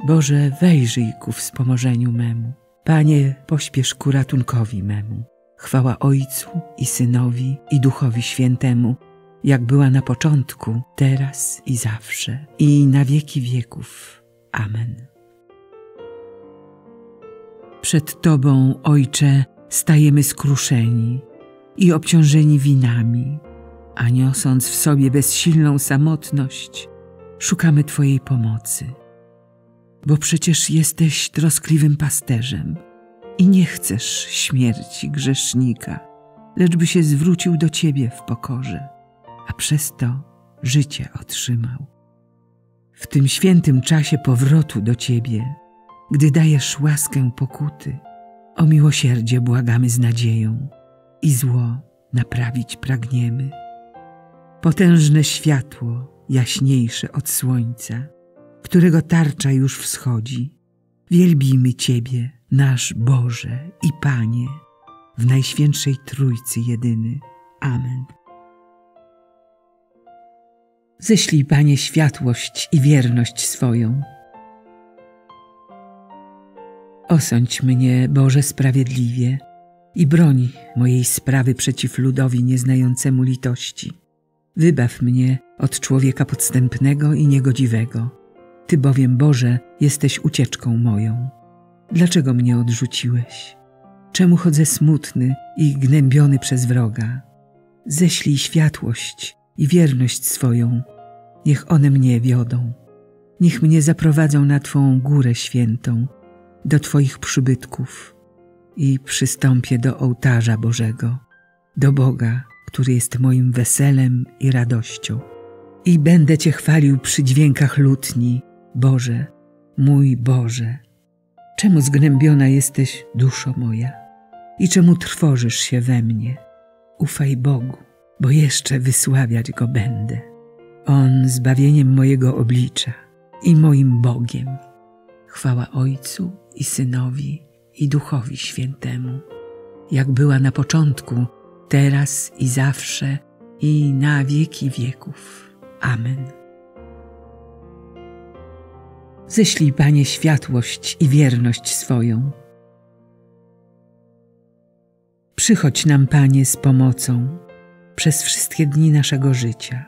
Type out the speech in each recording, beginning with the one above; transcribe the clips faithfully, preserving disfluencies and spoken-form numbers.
Boże, wejrzyj ku wspomożeniu memu. Panie, pośpiesz ku ratunkowi memu. Chwała Ojcu i Synowi i Duchowi Świętemu, jak była na początku, teraz i zawsze, i na wieki wieków. Amen. Przed Tobą, Ojcze, stajemy skruszeni i obciążeni winami, a niosąc w sobie bezsilną samotność, szukamy Twojej pomocy. Bo przecież jesteś troskliwym pasterzem i nie chcesz śmierci grzesznika, lecz by się zwrócił do Ciebie w pokorze, a przez to życie otrzymał. W tym świętym czasie powrotu do Ciebie, gdy dajesz łaskę pokuty, o miłosierdzie błagamy z nadzieją i zło naprawić pragniemy. Potężne światło, jaśniejsze od słońca, którego tarcza już wschodzi, wielbimy Ciebie, nasz Boże i Panie, w Najświętszej Trójcy jedyny. Amen. Ześlij, Panie, światłość i wierność swoją. Osądź mnie, Boże, sprawiedliwie i broń mojej sprawy przeciw ludowi nieznającemu litości. Wybaw mnie od człowieka podstępnego i niegodziwego. Ty bowiem, Boże, jesteś ucieczką moją. Dlaczego mnie odrzuciłeś? Czemu chodzę smutny i gnębiony przez wroga? Ześlij światłość i wierność swoją, niech one mnie wiodą. Niech mnie zaprowadzą na Twą górę świętą, do Twoich przybytków i przystąpię do ołtarza Bożego, do Boga, który jest moim weselem i radością. I będę Cię chwalił przy dźwiękach lutni, Boże, mój Boże. Czemu zgnębiona jesteś, duszo moja? I czemu trwożysz się we mnie? Ufaj Bogu, bo jeszcze wysławiać Go będę. On zbawieniem mojego oblicza i moim Bogiem. Chwała Ojcu i Synowi i Duchowi Świętemu, jak była na początku, teraz i zawsze, i na wieki wieków. Amen. Ześlij, Panie, światłość i wierność swoją. Przychodź nam, Panie, z pomocą przez wszystkie dni naszego życia.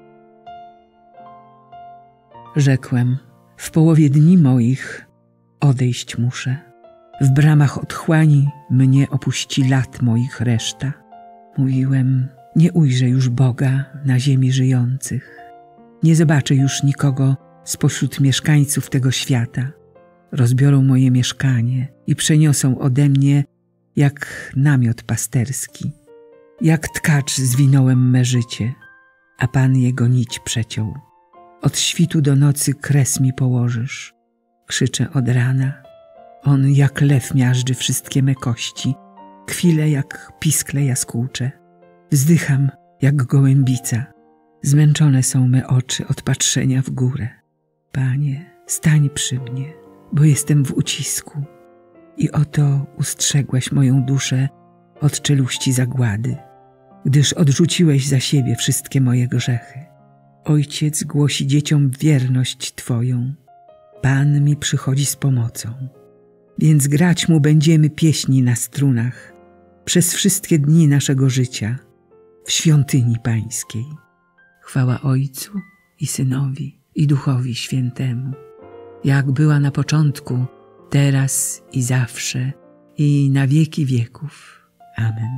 Rzekłem, w połowie dni moich odejść muszę. W bramach otchłani mnie opuści lat moich reszta. Mówiłem, nie ujrzę już Boga na ziemi żyjących. Nie zobaczę już nikogo spośród mieszkańców tego świata. Rozbiorą moje mieszkanie i przeniosą ode mnie jak namiot pasterski. Jak tkacz zwinąłem me życie, a Pan jego nić przeciął. Od świtu do nocy kres mi położysz. Krzyczę od rana. On jak lew miażdży wszystkie me kości. Kwilę jak piskle jaskółcze. Wzdycham jak gołębica. Zmęczone są me oczy od patrzenia w górę. Panie, stań przy mnie, bo jestem w ucisku. I oto ustrzegłeś moją duszę od czeluści zagłady, gdyż odrzuciłeś za siebie wszystkie moje grzechy. Ojciec głosi dzieciom wierność Twoją. Pan mi przychodzi z pomocą. Więc grać Mu będziemy pieśni na strunach przez wszystkie dni naszego życia w świątyni Pańskiej. Chwała Ojcu i Synowi i Duchowi Świętemu, jak była na początku, teraz i zawsze, i na wieki wieków. Amen.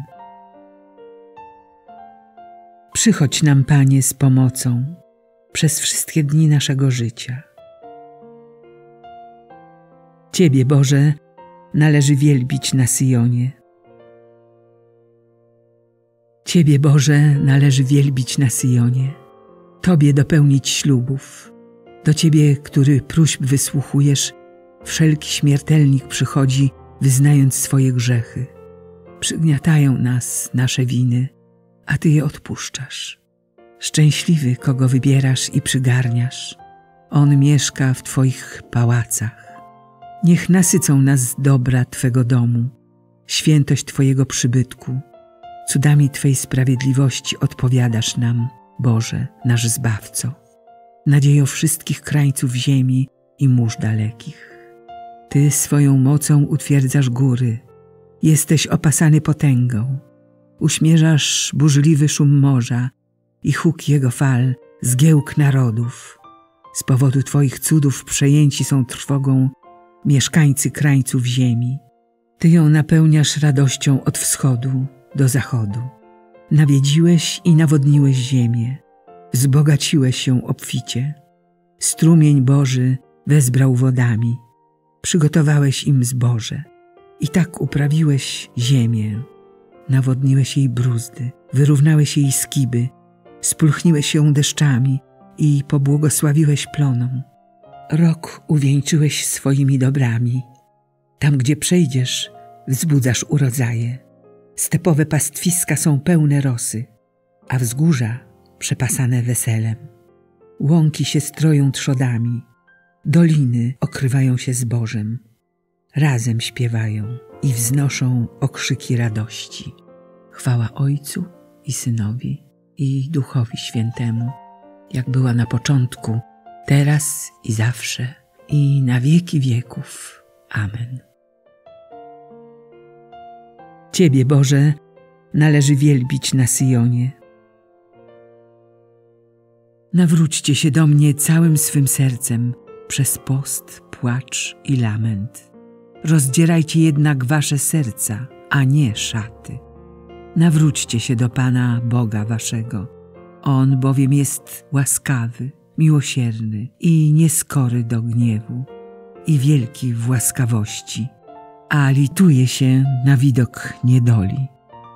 Przychodź nam, Panie, z pomocą przez wszystkie dni naszego życia. Ciebie, Boże, należy wielbić na Syjonie. Ciebie, Boże, należy wielbić na Syjonie. Tobie dopełnić ślubów. Do Ciebie, który próśb wysłuchujesz, wszelki śmiertelnik przychodzi, wyznając swoje grzechy. Przygniatają nas nasze winy, a Ty je odpuszczasz. Szczęśliwy, kogo wybierasz i przygarniasz. On mieszka w Twoich pałacach. Niech nasycą nas dobra Twego domu, świętość Twojego przybytku. Cudami Twej sprawiedliwości odpowiadasz nam, Boże, nasz Zbawco. Nadziejo wszystkich krańców ziemi i mórz dalekich. Ty swoją mocą utwierdzasz góry, jesteś opasany potęgą, uśmierzasz burzliwy szum morza i huk jego fal, zgiełk narodów. Z powodu Twoich cudów przejęci są trwogą mieszkańcy krańców ziemi. Ty ją napełniasz radością od wschodu do zachodu. Nawiedziłeś i nawodniłeś ziemię, wzbogaciłeś ją obficie. Strumień Boży wezbrał wodami, przygotowałeś im zboże. I tak uprawiłeś ziemię, nawodniłeś jej bruzdy, wyrównałeś jej skiby, spulchniłeś ją deszczami i pobłogosławiłeś plonom. Rok uwieńczyłeś swoimi dobrami. Tam, gdzie przejdziesz, wzbudzasz urodzaje. Stepowe pastwiska są pełne rosy, a wzgórza przepasane weselem. Łąki się stroją trzodami, doliny okrywają się zbożem. Razem śpiewają i wznoszą okrzyki radości. Chwała Ojcu i Synowi i Duchowi Świętemu, jak była na początku, teraz i zawsze, i na wieki wieków. Amen. Ciebie, Boże, należy wielbić na Syjonie. Nawróćcie się do mnie całym swym sercem przez post, płacz i lament. Rozdzierajcie jednak wasze serca, a nie szaty. Nawróćcie się do Pana Boga waszego. On bowiem jest łaskawy, miłosierny i nieskory do gniewu i wielki w łaskawości, a lituje się na widok niedoli.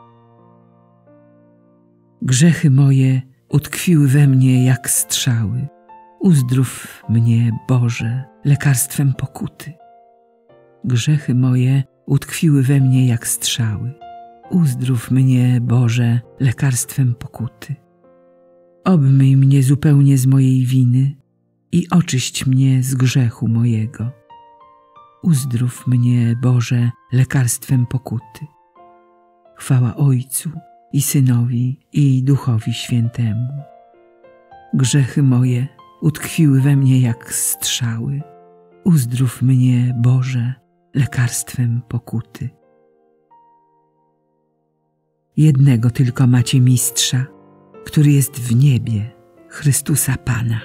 Grzechy moje utkwiły we mnie jak strzały. Uzdrów mnie, Boże, lekarstwem pokuty. Grzechy moje utkwiły we mnie jak strzały. Uzdrów mnie, Boże, lekarstwem pokuty. Obmyj mnie zupełnie z mojej winy i oczyść mnie z grzechu mojego. Uzdrów mnie, Boże, lekarstwem pokuty. Chwała Ojcu i Synowi i Duchowi Świętemu. Grzechy moje utkwiły we mnie jak strzały. Uzdrów mnie, Boże, lekarstwem pokuty. Jednego tylko macie Mistrza, który jest w niebie, Chrystusa Pana.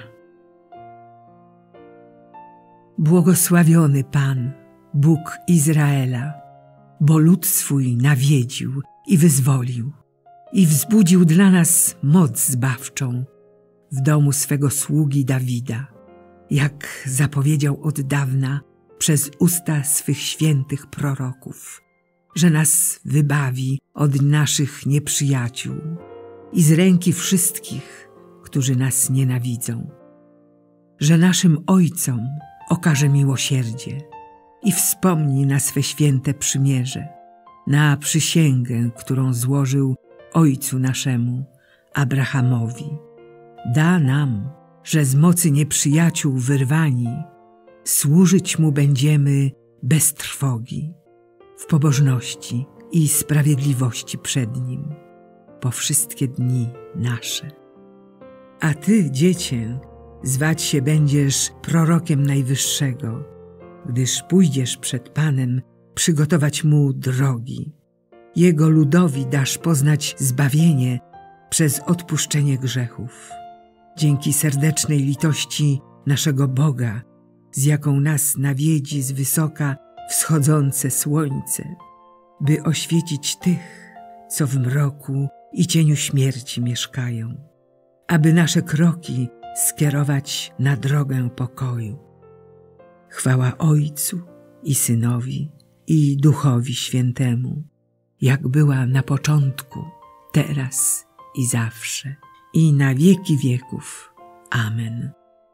Błogosławiony Pan, Bóg Izraela, bo lud swój nawiedził i wyzwolił i wzbudził dla nas moc zbawczą w domu swego sługi Dawida, jak zapowiedział od dawna przez usta swych świętych proroków, że nas wybawi od naszych nieprzyjaciół i z ręki wszystkich, którzy nas nienawidzą, że naszym ojcom okaże miłosierdzie i wspomni na swe święte przymierze, na przysięgę, którą złożył ojcu naszemu, Abrahamowi. Da nam, że z mocy nieprzyjaciół wyrwani, służyć Mu będziemy bez trwogi, w pobożności i sprawiedliwości przed Nim, po wszystkie dni nasze. A Ty, Dziecię, zwać się będziesz prorokiem Najwyższego, gdyż pójdziesz przed Panem przygotować Mu drogi. Jego ludowi dasz poznać zbawienie przez odpuszczenie grzechów. Dzięki serdecznej litości naszego Boga, z jaką nas nawiedzi z wysoka wschodzące słońce, by oświecić tych, co w mroku i cieniu śmierci mieszkają, aby nasze kroki skierować na drogę pokoju. Chwała Ojcu i Synowi i Duchowi Świętemu, jak była na początku, teraz i zawsze, i na wieki wieków. Amen.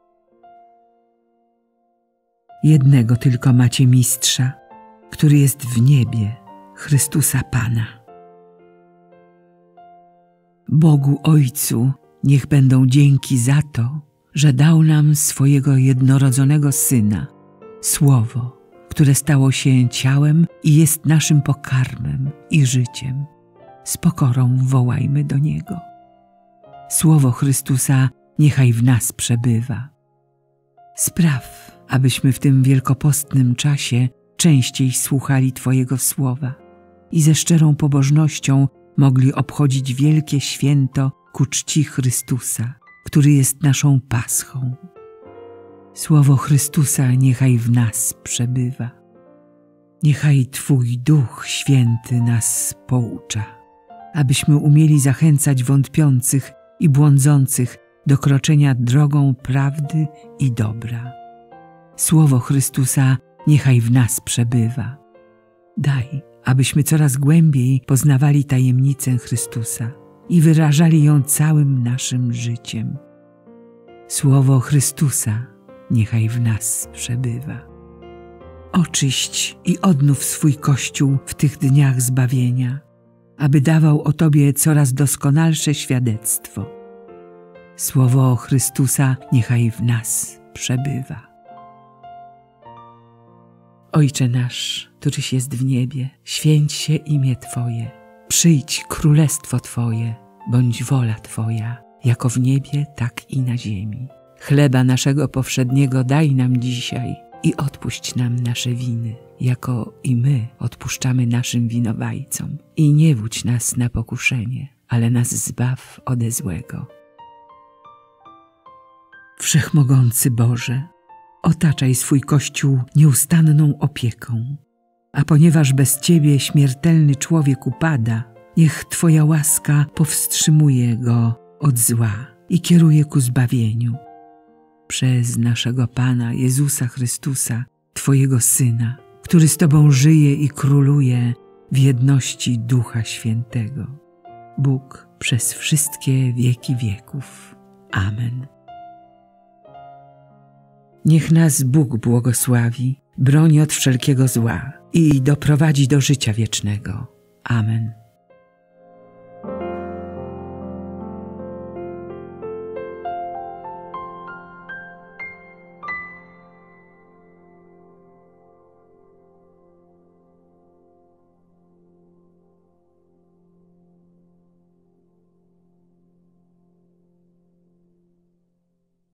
Jednego tylko macie Mistrza, który jest w niebie, Chrystusa Pana. Bogu Ojcu niech będą dzięki za to, że dał nam swojego jednorodzonego Syna, Słowo, które stało się ciałem i jest naszym pokarmem i życiem. Z pokorą wołajmy do Niego. Słowo Chrystusa niechaj w nas przebywa. Spraw, abyśmy w tym wielkopostnym czasie częściej słuchali Twojego słowa i ze szczerą pobożnością mogli obchodzić wielkie święto ku czci Chrystusa, który jest naszą paschą. Słowo Chrystusa niechaj w nas przebywa. Niechaj Twój Duch Święty nas poucza, abyśmy umieli zachęcać wątpiących i błądzących do kroczenia drogą prawdy i dobra. Słowo Chrystusa niechaj w nas przebywa. Daj, abyśmy coraz głębiej poznawali tajemnicę Chrystusa i wyrażali ją całym naszym życiem. Słowo Chrystusa niechaj w nas przebywa. Oczyść i odnów swój Kościół w tych dniach zbawienia, aby dawał o Tobie coraz doskonalsze świadectwo. Słowo Chrystusa niechaj w nas przebywa. Ojcze nasz, któryś jest w niebie, święć się imię Twoje. Przyjdź królestwo Twoje, bądź wola Twoja, jako w niebie, tak i na ziemi. Chleba naszego powszedniego daj nam dzisiaj i odpuść nam nasze winy, jako i my odpuszczamy naszym winowajcom. I nie wódź nas na pokuszenie, ale nas zbaw ode złego. Wszechmogący Boże, otaczaj swój Kościół nieustanną opieką, a ponieważ bez Ciebie śmiertelny człowiek upada, niech Twoja łaska powstrzymuje go od zła i kieruje ku zbawieniu. Przez naszego Pana Jezusa Chrystusa, Twojego Syna, który z Tobą żyje i króluje w jedności Ducha Świętego. Bóg przez wszystkie wieki wieków. Amen. Niech nas Bóg błogosławi, broni od wszelkiego zła i doprowadzi do życia wiecznego. Amen.